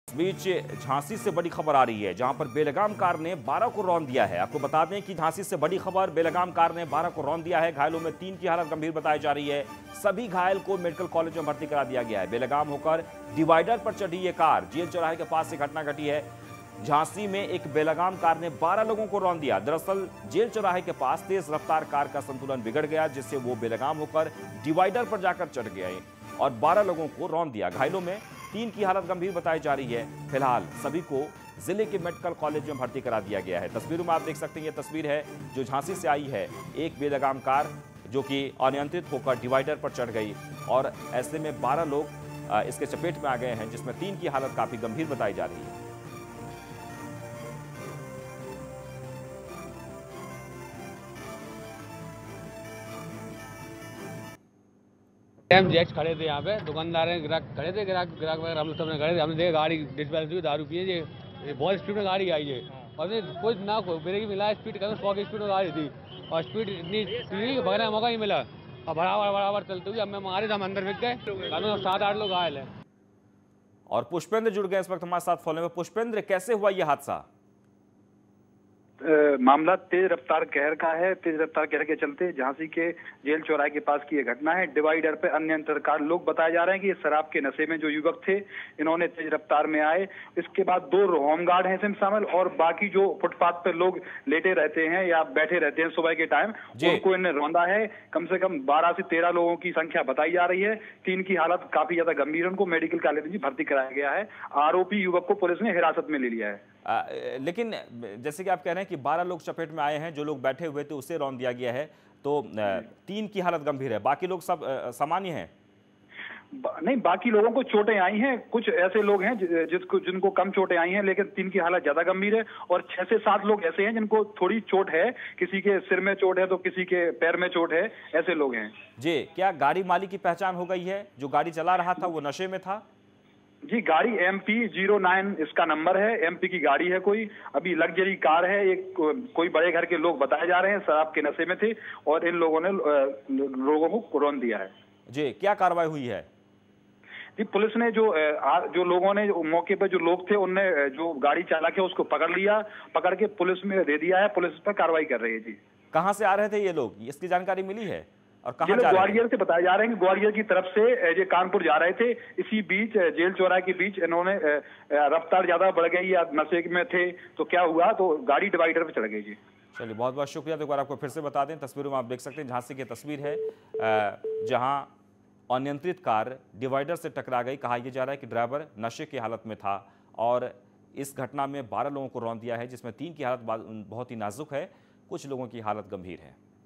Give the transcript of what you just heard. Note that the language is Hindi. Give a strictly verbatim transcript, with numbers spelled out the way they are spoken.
इस बीच झांसी से बड़ी खबर आ रही है, जहां पर बेलगाम कार ने बारह को रौंद दिया है। आपको बता दें कि झांसी से बड़ी खबर, बेलगाम कार ने बारह को रौंद दिया है। घायलों में तीन की हालत गंभीर बताई जा रही है। सभी घायल को मेडिकल कॉलेज में भर्ती करा दिया गया है। बेलगाम होकर डिवाइडर पर चढ़ी ये कार, जेल चौराहे के पास से घटना घटी है। झांसी में एक बेलगाम कार ने बारह लोगों को रौंद दिया। दरअसल जेल चौराहे के पास तेज रफ्तार कार का संतुलन बिगड़ गया, जिससे वो बेलगाम होकर डिवाइडर पर जाकर चढ़ गए और बारह लोगों को रौंद दिया। घायलों में तीन की हालत गंभीर बताई जा रही है। फिलहाल सभी को जिले के मेडिकल कॉलेज में भर्ती करा दिया गया है। तस्वीरों में आप देख सकते हैं, ये तस्वीर है जो झांसी से आई है। एक बेलगाम कार जो कि अनियंत्रित होकर डिवाइडर पर चढ़ गई और ऐसे में बारह लोग इसके चपेट में आ गए हैं, जिसमें तीन की हालत काफी गंभीर बताई जा रही है। हम जैक्स खड़े थे यहाँ पे, दुकानदार हैं, ग्राहक खड़े थे, ग्राहक ग्राहक वगैरह हम लोग सबने खड़े थे। हमने देखा गाड़ी डिस्बैलेंस हुई, दारू पिए, ये बहुत स्पीड में गाड़ी आई है और कुछ ना कोई ब्रेक मिला, स्पीड कम सौ की स्पीड में गाड़ी थी और स्पीड इतनी थी कि भगने का मौका नहीं मिला और बराबर बराबर चलते हुए हमें मारे, हम अंदर बिक गए। सात आठ लोग घायल हैं। और पुष्पेंद्र जुड़ गए इस वक्त हमारे साथ फोन में। पुष्पेंद्र, कैसे हुआ ये हादसा? आ, मामला तेज रफ्तार कहर का है। तेज रफ्तार कहर के चलते झांसी के जेल चौराहे के पास की यह घटना है। डिवाइडर पे अनियंत्रित कार, लोग बताए जा रहे हैं कि ये शराब के नशे में जो युवक थे, इन्होंने तेज रफ्तार में आए। इसके बाद दो होमगार्ड हैं इसमें शामिल और बाकी जो फुटपाथ पे लोग लेटे रहते हैं या बैठे रहते हैं सुबह के टाइम, उनको इन्हें रौंदा है। कम से कम बारह से तेरह लोगों की संख्या बताई जा रही है। तीन की हालत काफी ज्यादा गंभीर है, उनको मेडिकल कॉलेज में भर्ती कराया गया है। आरोपी युवक को पुलिस ने हिरासत में ले लिया है। आ, लेकिन जैसे कि आप कह रहे हैं कि बारह लोग चपेट में आए हैं, जो लोग बैठे हुए थे उसे रौंद दिया गया है, तो तीन की हालत गंभीर है, बाकी लोग सब सामान्य हैं? नहीं, बाकी लोगों को चोटें आई हैं। कुछ ऐसे लोग हैं जिसको जिनको कम चोटें आई हैं, लेकिन तीन की हालत ज्यादा गंभीर है। और छह से सात लोग ऐसे हैं जिनको थोड़ी चोट है, किसी के सिर में चोट है तो किसी के पैर में चोट है, ऐसे लोग हैं। जी, क्या गाड़ी मालिक की पहचान हो गई है? जो गाड़ी चला रहा था वो नशे में था? जी, गाड़ी एम पी जीरो नाइन इसका नंबर है, एमपी की गाड़ी है। कोई अभी लग्जरी कार है। एक कोई बड़े घर के लोग बताए जा रहे हैं शराब के नशे में थे और इन लोगों ने लोगों को रौंद दिया है। जी, क्या कार्रवाई हुई है? जी, पुलिस ने जो जो लोगों ने जो मौके पर जो लोग थे, उनने जो गाड़ी चालक है उसको पकड़ लिया, पकड़ के पुलिस में दे दिया है। पुलिस पर कार्रवाई कर रही है। जी, कहाँ से आ रहे थे ये लोग, इसकी जानकारी मिली है? और कहाँ जा रहे? ग्वालियर से बताया जा रहे हैं कि ग्वालियर की तरफ से ये कानपुर जा रहे थे। इसी बीच जेल चौराहे के बीच इन्होंने रफ्तार ज्यादा बढ़ गई या नशे में थे तो क्या हुआ, तो गाड़ी डिवाइडर पे चढ़ गई। जी, चलिए, बहुत बहुत शुक्रिया। तो एक बार आपको फिर से बता दें, तस्वीरों में आप देख सकते हैं झांसी की तस्वीर है, जहां अनियंत्रित कार डिवाइडर से टकरा गई। कहा यह जा रहा है कि ड्राइवर नशे की हालत में था और इस घटना में बारह लोगों को रौंद दिया है, जिसमें तीन की हालत बहुत ही नाजुक है, कुछ लोगों की हालत गंभीर है।